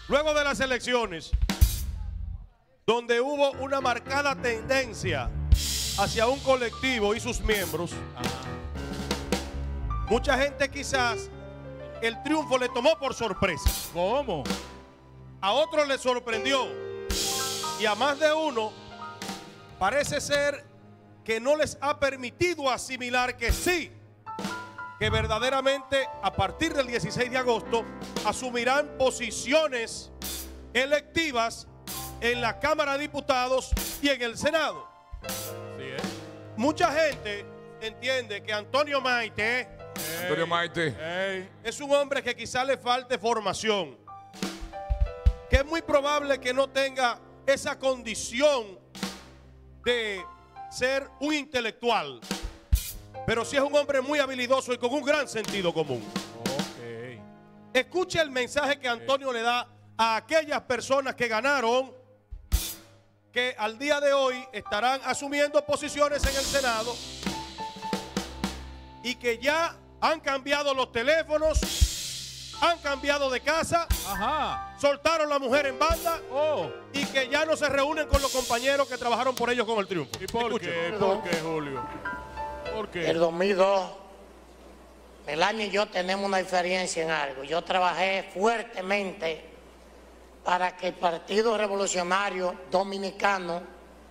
Luego de las elecciones, donde hubo una marcada tendencia hacia un colectivo y sus miembros, mucha gente quizás el triunfo le tomó por sorpresa. ¿Cómo? A otros les sorprendió y a más de uno parece ser que no les ha permitido asimilar que sí, que verdaderamente a partir del 16 de agosto asumirán posiciones electivas en la Cámara de Diputados y en el Senado. Sí, Mucha gente entiende que Antonio Maite es un hombre que quizá le falte formación, que es muy probable que no tenga esa condición de ser un intelectual, pero sí es un hombre muy habilidoso y con un gran sentido común. Okay. Escuche el mensaje que Antonio le da a aquellas personas que ganaron, que al día de hoy estarán asumiendo posiciones en el Senado y que ya han cambiado los teléfonos, han cambiado de casa, soltaron la mujer en banda y que ya no se reúnen con los compañeros que trabajaron por ellos con el triunfo. ¿Y por qué? ¿Por qué, Julio? ¿Por qué? El 2002, Melania y yo tenemos una diferencia en algo. Yo trabajé fuertemente para que el Partido Revolucionario Dominicano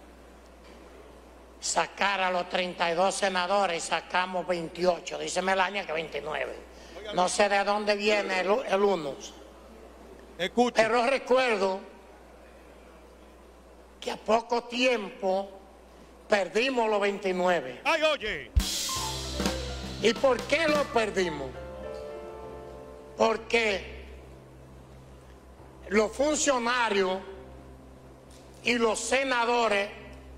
sacara los 32 senadores y sacamos 28. Dice Melania que 29. No sé de dónde viene el uno. Escuche. Pero recuerdo que a poco tiempo perdimos los 29. ¡Ay, oye! ¿Y por qué lo perdimos? Porque los funcionarios y los senadores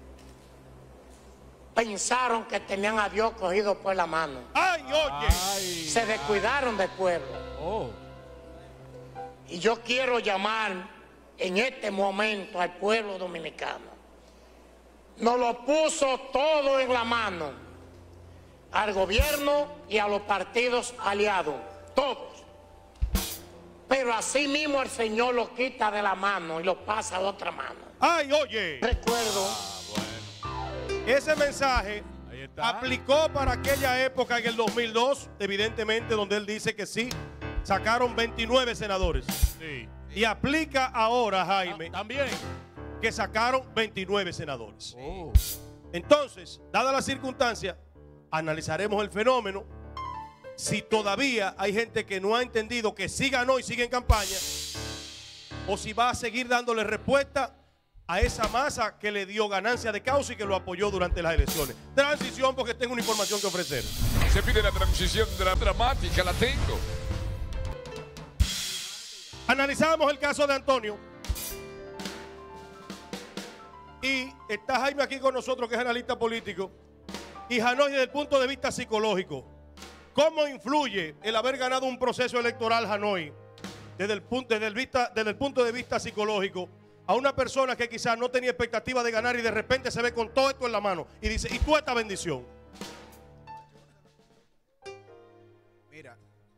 pensaron que tenían a Dios cogido por la mano. ¡Ay, oye! Se descuidaron del pueblo. Y yo quiero llamar en este momento al pueblo dominicano. Nos lo puso todo en la mano, al gobierno y a los partidos aliados, todos. Pero así mismo el Señor lo quita de la mano y lo pasa a otra mano. ¡Ay, oye! Recuerdo. Ese mensaje aplicó para aquella época en el 2002, evidentemente, donde él dice que sí, sacaron 29 senadores. Sí. Y aplica ahora, Jaime, también, que sacaron 29 senadores. Entonces, dadas las circunstancias, analizaremos el fenómeno. Si todavía hay gente que no ha entendido que sí ganó y sigue en campaña, o si va a seguir dándole respuesta a esa masa que le dio ganancia de causa y que lo apoyó durante las elecciones. Transición, porque tengo una información que ofrecer. Se pide la transición dramática, la tengo. Analizamos el caso de Antonio. Y está Jaime aquí con nosotros, que es analista político. Y Hanoi, desde el punto de vista psicológico, ¿cómo influye el haber ganado un proceso electoral, Hanoi, desde el punto de vista psicológico, a una persona que quizás no tenía expectativa de ganar y de repente se ve con todo esto en la mano y dice, ¿y tú esta bendición? Mira,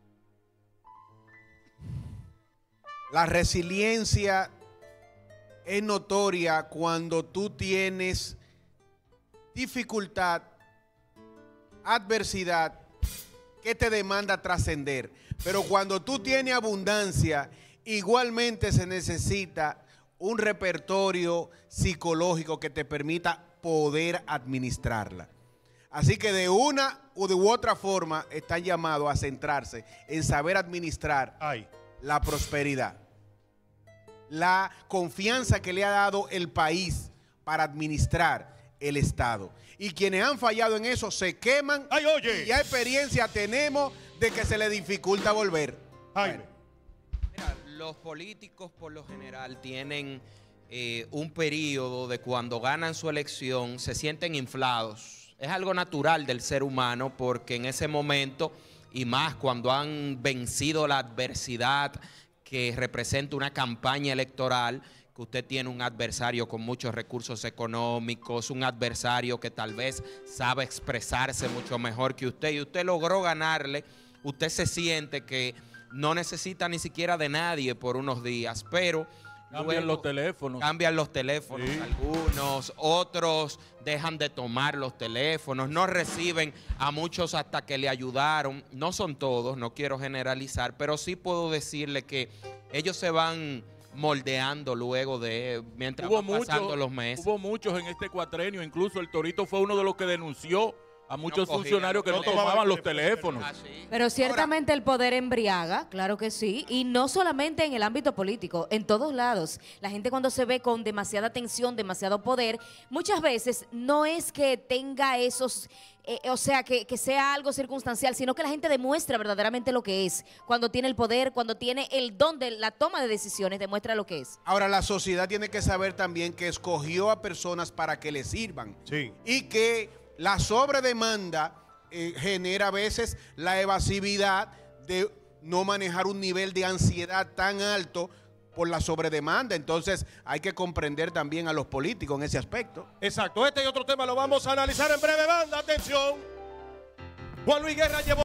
la resiliencia es notoria cuando tú tienes dificultad, adversidad que te demanda trascender. Pero cuando tú tienes abundancia, igualmente se necesita un repertorio psicológico que te permita poder administrarla. Así que de una u otra forma están llamados a centrarse en saber administrar la prosperidad, la confianza que le ha dado el país para administrar el Estado. Y quienes han fallado en eso se queman. ¡Ay, oye! Y ya experiencia tenemos de que se le dificulta volver. Jaime. Mira, los políticos por lo general tienen un periodo de cuando ganan su elección, se sienten inflados. Es algo natural del ser humano porque en ese momento, y más cuando han vencido la adversidad que representa una campaña electoral, que usted tiene un adversario con muchos recursos económicos, un adversario que tal vez sabe expresarse mucho mejor que usted y usted logró ganarle, usted se siente que no necesita ni siquiera de nadie por unos días, pero cambian los teléfonos. Cambian los teléfonos, sí. Algunos, otros dejan de tomar los teléfonos, no reciben a muchos hasta que le ayudaron. No son todos, no quiero generalizar, pero sí puedo decirle que ellos se van moldeando luego de, mientras van pasando los meses. Hubo muchos en este cuatrenio, incluso el Torito fue uno de los que denunció a muchos funcionarios que no tomaban los teléfonos. Pero ciertamente el poder embriaga, claro que sí, y no solamente en el ámbito político, en todos lados. La gente cuando se ve con demasiada tensión, demasiado poder, muchas veces no es que tenga esos, o sea, que sea algo circunstancial, sino que la gente demuestra verdaderamente lo que es. Cuando tiene el poder, cuando tiene el don de la toma de decisiones, demuestra lo que es. Ahora, la sociedad tiene que saber también que escogió a personas para que le sirvan. Sí. Y que la sobredemanda genera a veces la evasividad de no manejar un nivel de ansiedad tan alto por la sobredemanda. Entonces hay que comprender también a los políticos en ese aspecto. Exacto. Este y otro tema lo vamos a analizar en breve, banda. Atención. Juan Luis Guerra llevó